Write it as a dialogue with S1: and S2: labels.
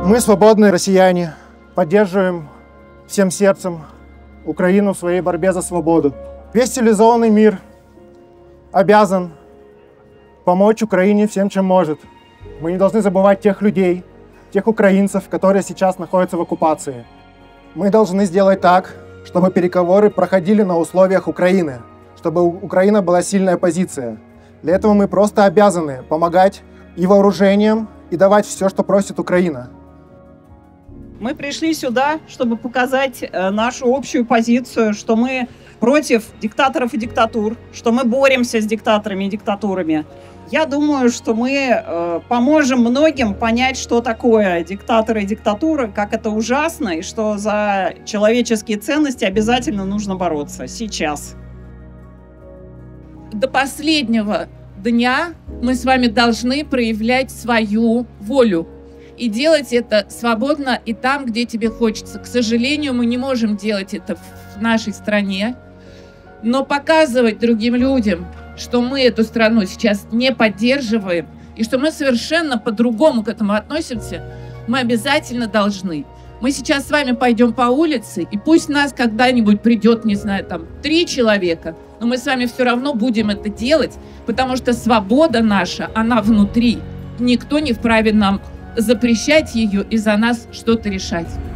S1: Мы, свободные россияне, поддерживаем всем сердцем Украину в своей борьбе за свободу. Весь цивилизованный мир обязан помочь Украине всем, чем может. Мы не должны забывать тех людей, тех украинцев, которые сейчас находятся в оккупации. Мы должны сделать так, чтобы переговоры проходили на условиях Украины, чтобы у Украины была сильная позиция. Для этого мы просто обязаны помогать и вооружением, и давать все, что просит Украина.
S2: Мы пришли сюда, чтобы показать нашу общую позицию, что мы против диктаторов и диктатур, что мы боремся с диктаторами и диктатурами. Я думаю, что мы поможем многим понять, что такое диктаторы и диктатуры, как это ужасно, и что за человеческие ценности обязательно нужно бороться сейчас.
S3: До последнего дня мы с вами должны проявлять свою волю и делать это свободно и там, где тебе хочется. К сожалению, мы не можем делать это в нашей стране, но показывать другим людям, что мы эту страну сейчас не поддерживаем и что мы совершенно по-другому к этому относимся, мы обязательно должны. Мы сейчас с вами пойдем по улице, и пусть нас когда-нибудь придет, не знаю, там 3 человека, но мы с вами все равно будем это делать, потому что свобода наша, она внутри. Никто не вправе нам запрещать ее и за нас что-то решать.